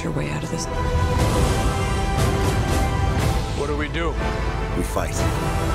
your way out of this. What do we do? We fight.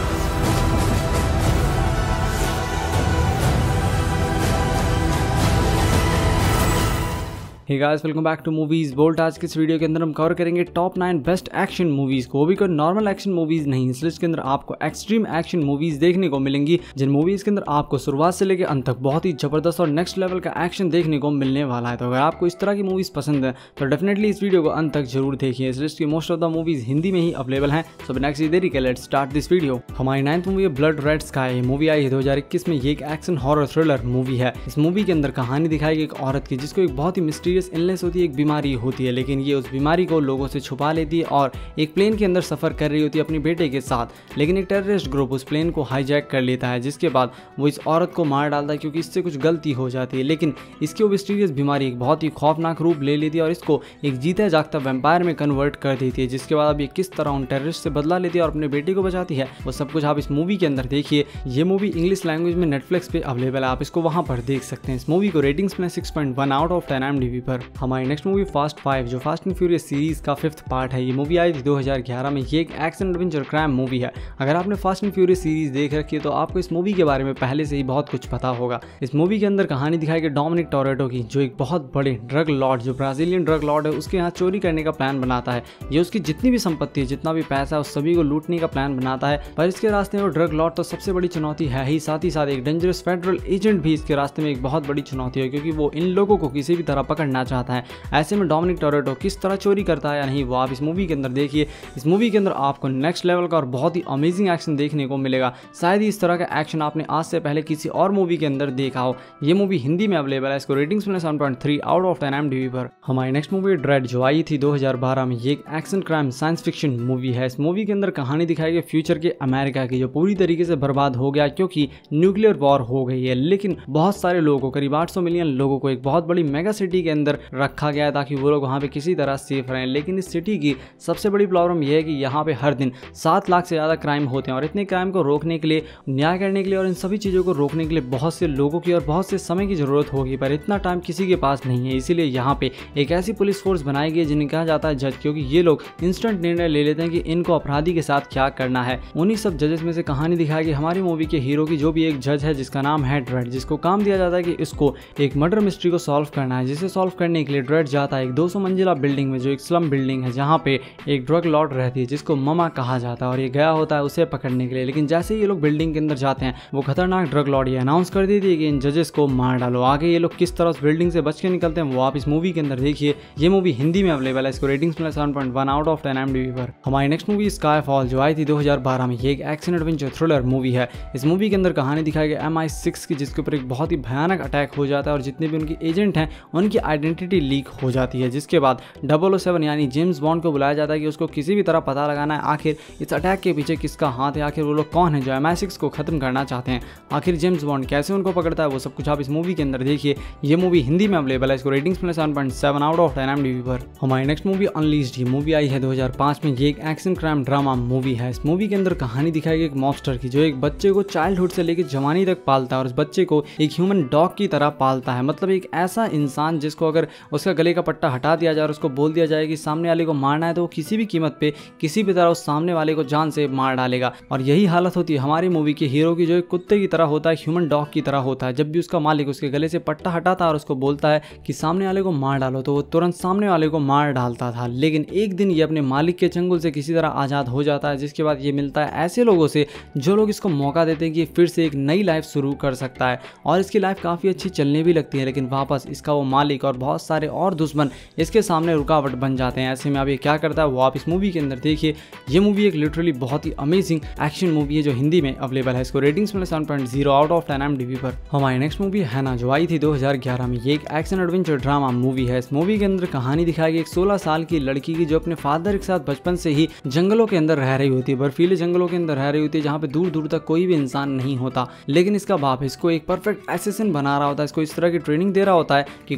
Hey guys, welcome back to Movies Bolt. आज के इस video के अंदर हम cover करेंगे टॉप 9 बेस्ट एक्शन मूवीज को। वो भी कोई नॉर्मल एक्शन मूवीज नहीं, इस लिस्ट के अंदर आपको एक्सट्रीम एक्शन मूवीज देखने को मिलेंगी, जिन मूवीज के अंदर आपको शुरुआत से लेकर अंत तक बहुत ही जबरदस्त और नेक्स्ट लेवल का एक्शन देखने को मिलने वाला है। तो अगर आपको इस तरह की मूवीज पसंद है तो डेफिनेटली इस वीडियो को अंत तक जरूर देखिए। इस लिस्ट की most of the movies Hindi में ही अवेलेबल हैं। सो बिना किसी देरी के लेट्स स्टार्ट दिस वीडियो। हमारी 9th मूवी है ब्लड रेड स्काई। मूवी आई है 2021 में। ये एक एक्शन हॉरर थ्रिलर मूवी है। इस मूवी के अंदर कहानी दिखाई गई एक औरत की, जिसको एक बहुत ही मिस्टीरियस इलनेस होती है, एक बीमारी होती है, लेकिन ये उस बीमारी को लोगों से छुपा लेती है और एक प्लेन के अंदर सफर कर रही होती है अपने बेटे के साथ। लेकिन एक टेररिस्ट ग्रुप उस प्लेन को हाईजैक कर लेता है, जिसके बाद वो इस औरत को मार डालता है क्योंकि इससे कुछ गलती हो जाती है। लेकिन इसकी वो मिस्टीरियस बीमारी एक बहुत ही खौफनाक रूप ले लेती है और इसको एक जीता जागता वैम्पायर में कन्वर्ट कर देती है, जिसके बाद अब ये किस तरह उन टेररिस्ट से बदला लेती है और अपने बेटे को बचाती है, वो सब कुछ आप इस मूवी के अंदर देखिए। ये मूवी इंग्लिश लैंग्वेज में नेटफ्लिक्स पे अवेलेबल है, आप इसको वहां पर देख सकते हैं। इस मूवी को रेटिंग्स में 6.1 आउट ऑफ 10 IMDb पर। हमारी नेक्स्ट मूवी फास्ट 5, जो फास्ट एंड फ्यूरियस सीरीज का 5th पार्ट है। ये मूवी आई थी 2011 में। ये एक एक्शन एडवेंचर क्राइम मूवी है। अगर आपने फास्ट एंड फ्यूरियस सीरीज देख रखी है तो आपको इस मूवी के बारे में पहले से ही बहुत कुछ पता होगा। इस मूवी के अंदर कहानी दिखाई गई डोमिनिक टोरेटो की, जो एक बहुत बड़े ड्रग लॉर्ड, जो ब्राजीलियन ड्रग लॉर्ड है, उसके यहाँ चोरी करने का प्लान बनाता है। ये उसकी जितनी भी संपत्ति है, जितना भी पैसा है, उस सभी को लूटने का प्लान बनाता है। पर इसके रास्ते में वो ड्रग लॉर्ड तो सबसे बड़ी चुनौती है ही, साथ ही साथ एक डेंजरस फेडरल एजेंट भी इसके रास्ते में एक बहुत बड़ी चुनौती है, क्योंकि वो इन लोगों को किसी भी तरह पकड़ना चाहता है। ऐसे में डोमिनिक टोरेटो किस तरह चोरी करता है या नहीं, वो आप इस मूवी के अंदर देखिए। इस मूवी के अंदर आपको नेक्स्ट लेवल का और बहुत ही अमेजिंग एक्शन देखने को मिलेगा। शायद ही इस तरह का एक्शन आपने आज से पहले किसी और मूवी के अंदर देखा हो। ये मूवी हिंदी में अवेलेबल है। इसको रेटिंग्स में 7.3 आउट ऑफ 10 IMDb पर। हमारी नेक्स्ट मूवी ड्रेड, जो आई थी 2012 में। ये एक action crime science fiction movie है। इस मूवी के अंदर कहानी दिखाई गई फ्यूचर के अमेरिका की, जो पूरी तरीके से बर्बाद हो गया क्योंकि न्यूक्लियर वॉर हो गई है। लेकिन बहुत सारे लोगों को, करीब 800 मिलियन लोगों को एक बहुत बड़ी मेगा सिटी के अंदर रखा गया ताकि वो लोग वहाँ पे किसी तरह सेफ रहें। लेकिन इस सिटी की सबसे बड़ी प्रॉब्लम यह है कि यहाँ पे हर दिन 7 लाख से ज़्यादा क्राइम होते हैं और इतने क्राइम को रोकने के लिए, न्याय करने के लिए और इन सभी चीज़ों को रोकने के लिए बहुत से लोगों की और बहुत से समय की ज़रूरत होगी, पर इतना टाइम किसी के पास नहीं है। इसीलिए यहाँ पे एक ऐसी पुलिस फोर्स बनाई गई है जिन्हें कहा जाता है जज, क्योंकि ये लोग इंस्टेंट निर्णय ले लेते हैं कि इनको अपराधी के साथ क्या करना है। उन्हीं सब जजेस में से कहानी दिखाई गई हमारी मूवी के हीरो की, जो भी एक जज है जिसका नाम है ड्रेड, जिसको काम दिया जाता है कि इसको एक मर्डर मिस्ट्री को सॉल्व करना है। जिसे सॉल्व करने के लिए ड्रेड जाता है एक 200 मंजिला बिल्डिंग में, जो एक स्लम बिल्डिंग है, जहाँ पे एक ड्रग लॉर्ड रहती है जिसको ममा कहा जाता है, और ये गया होता है उसे पकड़ने के लिए। लेकिन जैसे ही ये लोग बिल्डिंग के अंदर जाते हैं, वो खतरनाक ड्रग लॉर्ड ये अनाउंस कर देती है कि इन जजेस को मार डालो। आगे ये लोग किस तरह उस बिल्डिंग से बच के निकलते हैं वो आप इस मूवी के अंदर देखिए। ये मूवी हिंदी में अवेलेबल है। इसको रेटिंग्स में 7.1 आउट ऑफ 10 IMDb पर। हमारी नेक्स्ट मूवी स्काई फॉल, जो आई थी 2012 में। ये एक एक्शन एडवेंचर थ्रिलर मूवी है। इस मूवी के अंदर कहानी दिखाई गई MI6 की, जिसके ऊपर एक बहुत ही भयानक अटैक हो जाता है और जितने भी उनके एजेंट हैं उनकी आइडेंटिटी लीक हो जाती है, जिसके बाद 007 यानी जेम्स बॉन्ड को बुलाया जाता है कि उसको किसी भी तरह पता लगाना है आखिर इस अटैक के पीछे किसका हाथ है, आखिर वो लोग कौन है जो MI6 को खत्म करना चाहते हैं। आखिर जेम्स बॉन्ड कैसे उनको पकड़ता है, वो सब कुछ आप इस मूवी के अंदर देखिए। ये मूवी हिंदी में अवेलेबल है। इसको रेटिंग्स में 7.7 आउट ऑफ 10 IMDb पर। हमारी नेक्स्ट मूवी अनलीस्ड, ये मूवी आई है 2005 में। ये एक एक्शन क्राइम ड्रामा मूवी है। इस मूवी के अंदर कहानी दिखाई गई एक मॉन्स्टर की, जो एक बच्चे को चाइल्डहुड से लेकर जवानी तक पालता है और उस बच्चे को एक ह्यूमन डॉग की तरह पालता है। मतलब एक ऐसा इंसान जिसको अगर उसका गले का पट्टा हटा दिया जाए और उसको बोल दिया जाए कि सामने वाले को मारना है, तो वो किसी भी कीमत पे किसी भी तरह उस सामने वाले को जान से मार डालेगा। और यही हालत होती है हमारी मूवी के हीरो की, जो एक कुत्ते की तरह होता है, ह्यूमन डॉग की तरह होता है। जब भी उसका मालिक उसके गले से पट्टा हटाता है और उसको बोलता है कि सामने वाले को मार डालो, तो वो तुरंत सामने वाले को मार डालता था। लेकिन एक दिन ये अपने मालिक के चंगुल से किसी तरह आज़ाद हो जाता है, जिसके बाद ये मिलता है ऐसे लोगों से जो लोग इसको मौका देते हैं कि फिर से एक नई लाइफ शुरू कर सकता है। और इसकी लाइफ काफ़ी अच्छी चलने भी लगती है, लेकिन वापस इसका वो मालिक और बहुत सारे और दुश्मन इसके सामने रुकावट बन जाते हैं। ऐसे में अब ये क्या करता है वो आप इस मूवी के अंदर देखिए। ये मूवी एक लिटरली बहुत ही अमेजिंग एक्शन मूवी है, जो हिंदी में अवेलेबल है। इसको रेटिंग्स में 7.0 आउट ऑफ 10 IMDb पर। हमारी नेक्स्ट मूवी है ना, जो आई थी 2011 में। ये एक एक्शन एडवेंचर ड्रामा मूवी है। इस मूवी के अंदर कहानी दिखाई गई एक 16 साल की लड़की की, जो अपने फादर के साथ बचपन से ही जंगलों के अंदर रह रही होती है, बर्फीले जंगलों के अंदर रह रही होती है, जहाँ पे दूर दूर तक कोई भी इंसान नहीं होता। लेकिन इसका बाप इसको एक परफेक्ट एसेसिन बना रहा होता है, इसको इस तरह की ट्रेनिंग दे रहा होता है कि कोई भी इसका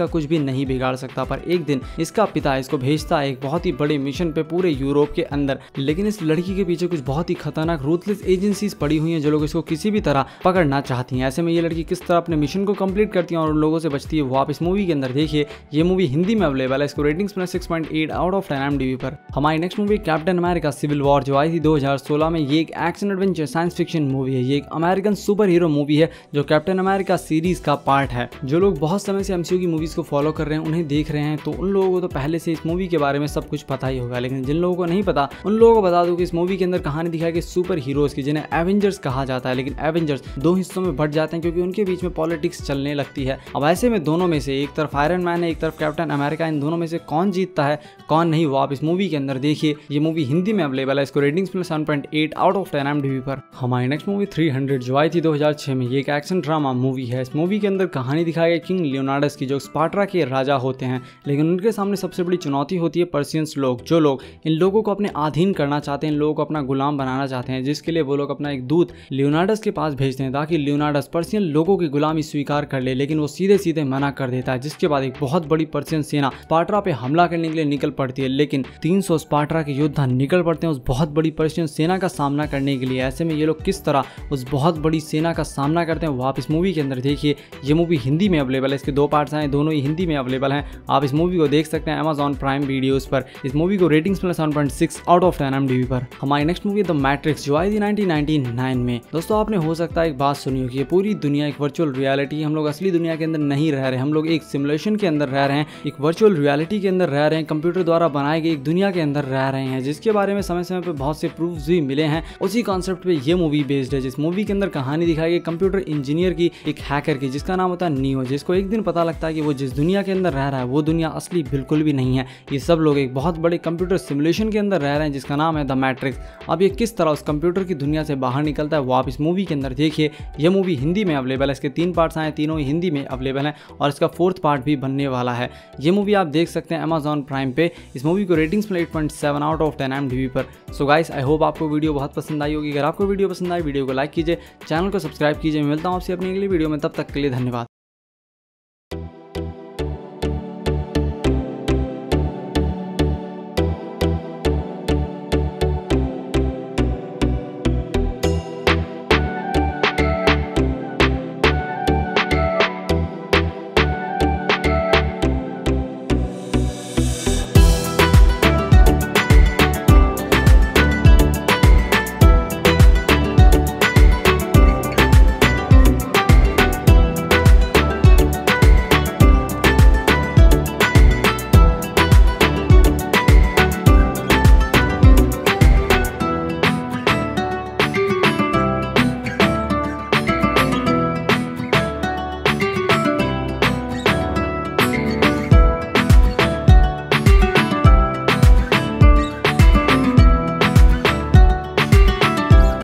इसका कुछ भी नहीं बिगाड़ सकता। पर एक दिन इसका पिता इसको भेजता है एक बहुत ही बड़े मिशन पे पूरे यूरोप के अंदर, लेकिन इस लड़की के पीछे कुछ बहुत ही खतरनाक रूथलेस एजेंसीज पड़ी हुई हैं जो लोग इसको किसी भी तरह पकड़ना चाहती हैं। ऐसे में ये लड़की किस तरह अपने मिशन को कंप्लीट करती है और उन लोगों से बचती है, वो आप इस मूवी के अंदर देखिए। ये मूवी हिंदी में अवेलेबल है, इसको रेटिंग्स में 6.8 आउट ऑफ 10 IMDb पर। हमारी next movie Captain America Civil War जो आई थी 2016 में। ये एक action adventure science fiction movie है। ये एक अमेरिकन सुपर हीरो मूवी है जो कैप्टन अमेरिका सीरीज का पार्ट है। जो लोग बहुत समय से MCU की मूवीज को फॉलो कर रहे हैं, उन्हें देख रहे हैं, तो उन लोगों को तो पहले से इस मूवी के बारे में सब कुछ पता ही होगा। लेकिन जिन लोगों को नहीं पता उन लोगों को बता दूं कि इस मूवी के अंदर कहानी दिखाई गई सुपर हीरोज की, जिन्हें एवेंजर्स कहा जाता है। लेकिन एवेंजर्स दो हिस्सों में बट जाते हैं क्योंकि उनके बीच में पॉलिटिक्स चलने लगती है। अब ऐसे में दोनों में से एक तरफ आयरन मैन है, एक तरफ कैप्टन अमेरिका, इन दोनों में से कौन जीतता है कौन नहीं, वो आप इस मूवी के अंदर देखिए। ये मूवी हिंदी में अवेलेबल है, इसको रेटिंग्स में 7.8 आउट ऑफ 10 IMDb पर। हमारी नेक्स्ट मूवी 300 जो आई थी 2006 में। ये एक एक्शन ड्रामा मूवी है। इस मूवी के अंदर कहानी दिखाई गई किंग लियोनार्डस की, जो स्पार्टा के राजा होते हैं। लेकिन उनके सामने सबसे बड़ी चुनौती होती है पर्शियंस लोग, जो लोग इन लोगों को अपने अधीन करना चाहते हैं, इन लोगों को अपना गुलाम बनाना चाहते हैं, जिसके लिए वो लोग अपना एक दूत लियोनार्डस के पास भेजते हैं ताकि लियोनार्डस पर्शियन लोगों की गुलामी स्वीकार कर ले। लेकिन वो सीधे सीधे मना कर देता है, जिसके बाद एक बहुत बड़ी पर्शियन सेना स्पार्टा पे हमला करने के लिए निकल पड़ती है। लेकिन 300 स्पार्टा के योद्धा निकल पड़ते हैं उस बहुत बड़ी पर्शियन सेना का सामना करने के लिए। ऐसे में ये लोग किस तरह उस बहुत बड़ी सेना का सामना करते हैं वो आप इस मूवी के अंदर देखिए। ये मूवी हिंदी में अवेलेबल है, इसके 2 पार्ट्स हैं, दोनों ही हिंदी में अवेलेबल हैं। आप इस मूवी को देख सकते हैं Amazon प्राइम वीडियोस पर। इस मूवी को रेटिंग्स में 7.6 आउट ऑफ 10 IMDb पर। हमारी नेक्स्ट मूवी द मैट्रिक्स जो आई थी 1999 में। दोस्तों आपने हो सकता है एक बात सुनी होगी, ये पूरी दुनिया एक वर्चुअल रियलिटी, हम लोग असली दुनिया के अंदर नहीं रह रहे, हम लोग एक सिमुलेशन के अंदर रह रहे हैं, एक वर्चुअल रियलिटी के अंदर रह रहे हैं, कंप्यूटर द्वारा बनाए गए एक दुनिया के अंदर रह रहे हैं, जिसके बारे में समय समय पर बहुत से प्रूफ्स भी मिले हैं। उसी कॉन्सेप्ट पे ये मूवी बेस्ड है, जिस मूवी के अंदर कहानी दिखाई गई कंप्यूटर इंजीनियर की, एक हैकर की, जिसका नाम होता है नियो, जिसको एक दिन पता लगता है कि वो जिस दुनिया के अंदर रह रहा है वो दुनिया असली बिल्कुल भी नहीं है। ये सब लोग एक बहुत बड़े कंप्यूटर सिमुलेशन के अंदर रह रहे हैं जिसका नाम है द मैट्रिक्स। अब ये किस तरह उस कंप्यूटर की दुनिया से बाहर निकलता है वो आप इस मूवी के अंदर देखिए। ये मूवी हिंदी में अवेलेबल है, इसके 3 पार्ट्स आए, तीनों ही हिंदी में अवेलेबल हैं और इसका 4th पार्ट भी बनने वाला है। ये मूवी आप देख सकते हैं Amazon प्राइम पे। इस मूवी को रेटिंग्स में 8.7 आउट ऑफ 10 IMDb पर। सो गाइस आई होप आपको वीडियो बहुत पसंद आई होगी। अगर आपको वीडियो पसंद आई वीडियो को लाइक कीजिए, चैनल को सब्सक्राइब कीजिए। मिलता हूँ आपसे अपनी अगली वीडियो में, तब तक के लिए धन्यवाद।